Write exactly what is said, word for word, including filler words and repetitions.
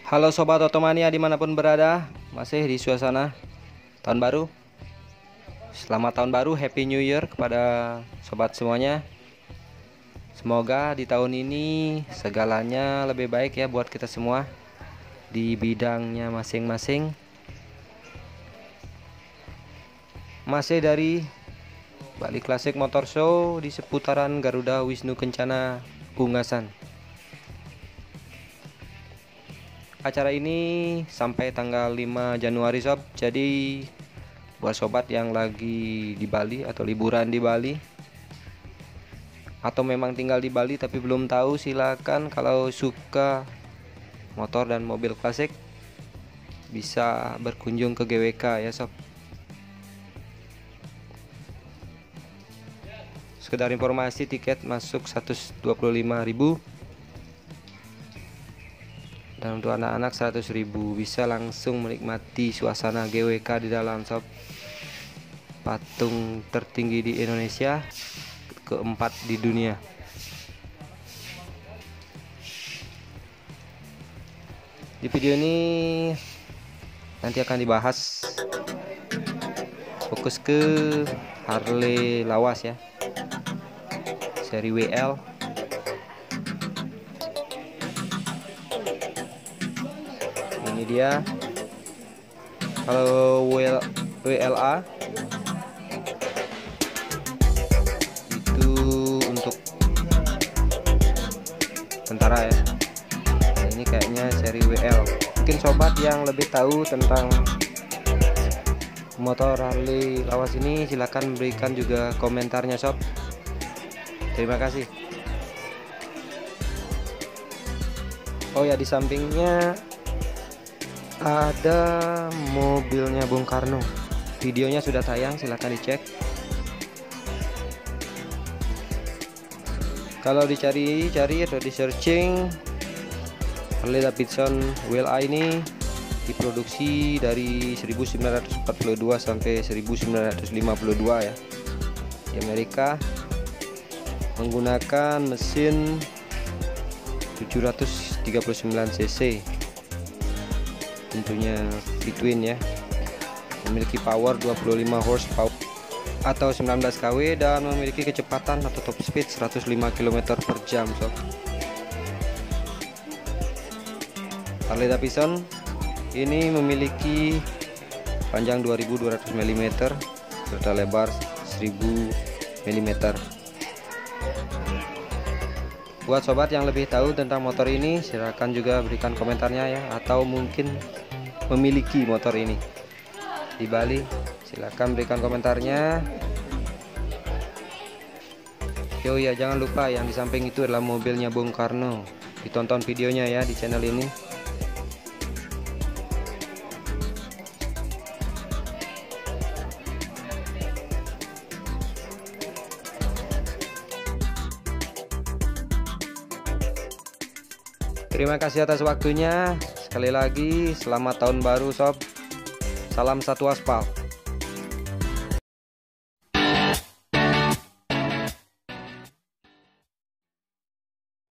Halo Sobat Otomania dimanapun berada, masih di suasana tahun baru. Selamat tahun baru, Happy New Year kepada sobat semuanya. Semoga di tahun ini segalanya lebih baik ya buat kita semua di bidangnya masing-masing. Masih dari Bali Classic Motor Show di seputaran Garuda Wisnu Kencana Ungasan. Acara ini sampai tanggal lima Januari sob. Jadi buat sobat yang lagi di Bali atau liburan di Bali, atau memang tinggal di Bali tapi belum tahu, silakan kalau suka motor dan mobil klasik bisa berkunjung ke G W K ya sob. Sekedar informasi, tiket masuk seratus dua puluh lima ribu dan untuk anak-anak seratus ribu. Bisa langsung menikmati suasana G W K di dalam sob. Patung tertinggi di Indonesia, keempat di dunia. Di video ini nanti akan dibahas fokus ke Harley lawas ya, seri W L. Ini dia. Kalau W L A itu untuk tentara ya. Nah, ini kayaknya seri W L. Mungkin sobat yang lebih tahu tentang motor Harley lawas ini silahkan berikan juga komentarnya sob. Terima kasih. Oh ya, di sampingnya ada mobilnya Bung Karno. Videonya sudah tayang, silahkan dicek. Kalau dicari-cari atau di searching, Harley Davidson W L A ini diproduksi dari seribu sembilan ratus empat puluh dua sampai seribu sembilan ratus lima puluh dua ya, di Amerika, menggunakan mesin tujuh ratus tiga puluh sembilan cc, tentunya V-twin ya, memiliki power dua puluh lima horsepower atau sembilan belas kilowatt dan memiliki kecepatan atau top speed seratus lima kilometer per jam sob. Harley Davidson ini memiliki panjang dua ribu dua ratus milimeter serta lebar seribu milimeter. Buat sobat yang lebih tahu tentang motor ini, silahkan juga berikan komentarnya ya, atau mungkin memiliki motor ini di Bali, silahkan berikan komentarnya. Yo ya, jangan lupa yang di samping itu adalah mobilnya Bung Karno. Ditonton videonya ya di channel ini. Terima kasih atas waktunya. Sekali lagi selamat tahun baru sob. Salam satu aspal.